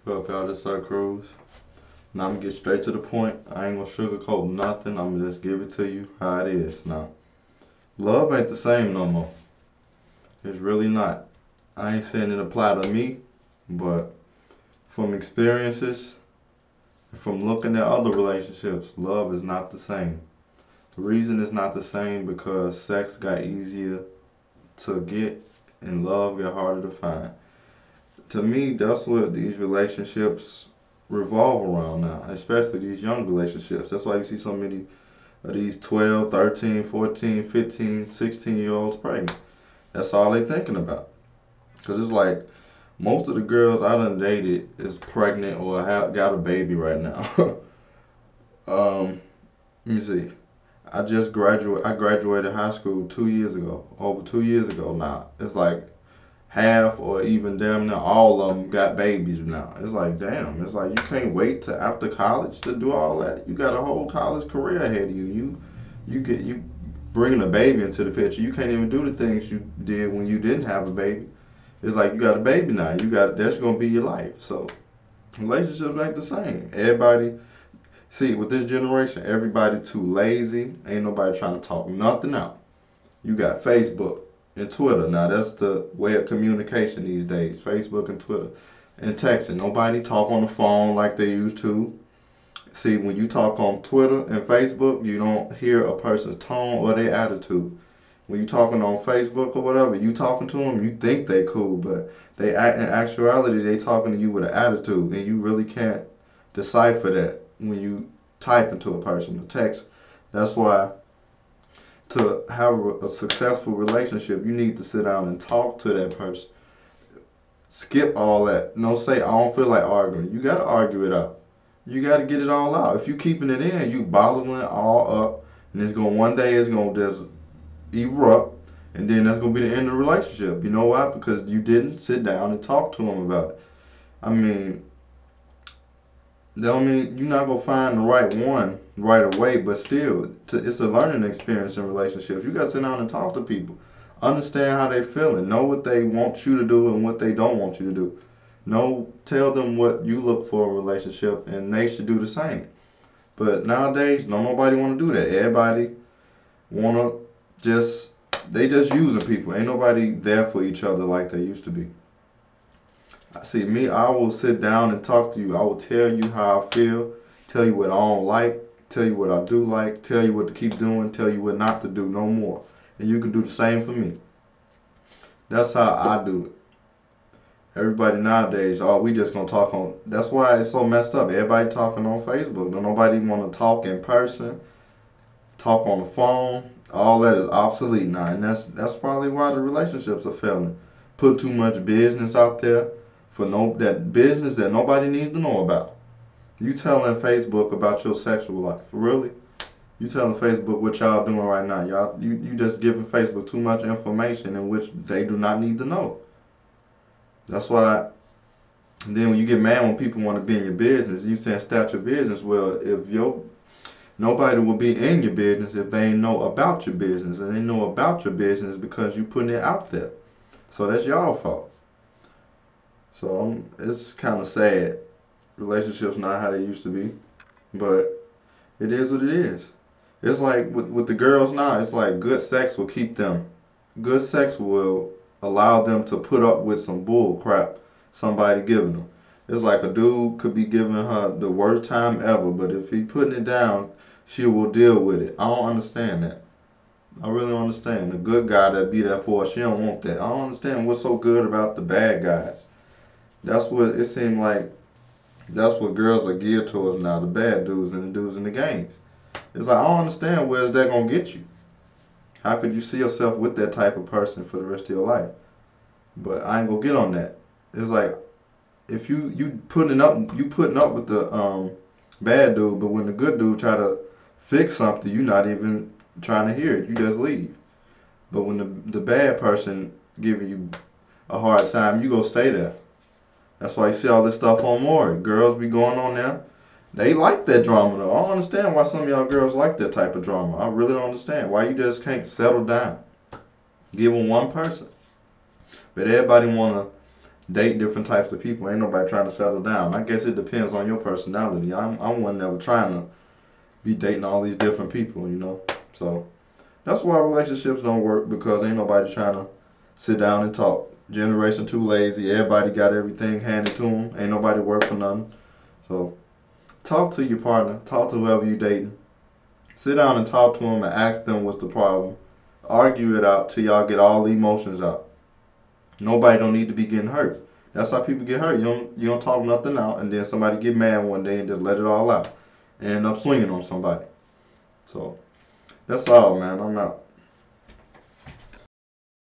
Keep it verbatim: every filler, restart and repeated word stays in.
Up y'all, this is Cruse. Now I'm gonna get straight to the point. I ain't gonna sugarcoat nothing. I'm gonna just give it to you how it is. Now, love ain't the same no more. It's really not. I ain't saying it apply to me, but from experiences, from looking at other relationships, love is not the same. The reason it's not the same because sex got easier to get and love got harder to find. To me, that's what these relationships revolve around now, especially these young relationships. That's why you see so many of these twelve, thirteen, fourteen, fifteen, sixteen year olds pregnant. That's all they thinking about. Because it's like most of the girls I done dated is pregnant or have, got a baby right now. um, let me see. I just graduated. I graduated high school two years ago, over two years ago now. It's like half or even damn near all of them got babies now. It's like, damn, it's like you can't wait to after college to do all that. You got a whole college career ahead of you. You you get you bringing a baby into the picture. You can't even do the things you did when you didn't have a baby. It's like you got a baby now. You got that's gonna be your life. So relationships ain't the same. Everybody see with this generation, everybody too lazy. Ain't nobody trying to talk nothing out. You got Facebook and Twitter. Now that's the way of communication these days. Facebook and Twitter and texting. Nobody talk on the phone like they used to. See, when you talk on Twitter and Facebook, you don't hear a person's tone or their attitude. When you talking on Facebook or whatever, you talking to them, you think they cool, but they act in actuality they talking to you with an attitude, and you really can't decipher that when you type into a person or text. That's why to have a successful relationship, you need to sit down and talk to that person. Skip all that. No, say, I don't feel like arguing. You got to argue it out. You got to get it all out. If you keeping it in, you bottling it all up, and it's going one day it's going to just erupt, and then that's going to be the end of the relationship. You know why? Because you didn't sit down and talk to them about it. I mean, that don't mean you're not going to find the right one right away, but still, to, it's a learning experience in relationships. You got to sit down and talk to people. Understand how they feeling. Know what they want you to do and what they don't want you to do. Know, tell them what you look for in a relationship, and they should do the same. But nowadays, no nobody want to do that. Everybody want to just, they just using people. Ain't nobody there for each other like they used to be. See, me, I will sit down and talk to you. I will tell you how I feel, tell you what I don't like, tell you what I do like, tell you what to keep doing, tell you what not to do no more. And you can do the same for me. That's how I do it. Everybody nowadays, oh, we just gonna talk on. That's why it's so messed up. Everybody talking on Facebook. Don't nobody want to talk in person, talk on the phone. All that is obsolete now, and that's that's probably why the relationships are failing. Put too much business out there for no that business that nobody needs to know about. You telling Facebook about your sexual life, really? You telling Facebook what y'all doing right now? Y'all, you you just giving Facebook too much information in which they do not need to know. That's why. And then when you get mad when people want to be in your business, you saying start your business. Well, if your nobody will be in your business if they ain't know about your business, and they know about your business because you putting it out there. So that's y'all fault. So um, it's kind of sad. Relationships not how they used to be, but it is what it is. It's like with with the girls now. It's like good sex will keep them. Good sex will allow them to put up with some bull crap somebody giving them. It's like a dude could be giving her the worst time ever, but if he putting it down, she will deal with it. I don't understand that. I really don't understand. The good guy that be there for her, she don't want that. I don't understand what's so good about the bad guys. That's what it seemed like. That's what girls are geared towards now, the bad dudes and the dudes in the games. It's like, I don't understand where's that going to get you. How could you see yourself with that type of person for the rest of your life? But I ain't going to get on that. It's like, if you, you putting up you putting up with the um, bad dude, but when the good dude try to fix something, you're not even trying to hear it. You just leave. But when the, the bad person giving you a hard time, you go stay there. That's why you see all this stuff on Maury. Girls be going on there. They like that drama though. I don't understand why some of y'all girls like that type of drama. I really don't understand why you just can't settle down. Give them one person. But everybody wanna date different types of people. Ain't nobody trying to settle down. I guess it depends on your personality. I'm I'm one never trying to be dating all these different people, you know. So that's why relationships don't work, because ain't nobody trying to sit down and talk. Generation too lazy. Everybody got everything handed to them. Ain't nobody work for nothing. So talk to your partner. Talk to whoever you dating. Sit down and talk to them and ask them what's the problem. Argue it out till y'all get all the emotions out. Nobody don't need to be getting hurt. That's how people get hurt. You don't you don't talk nothing out, and then somebody get mad one day and just let it all out and end up swinging on somebody. So that's all, man. I'm out.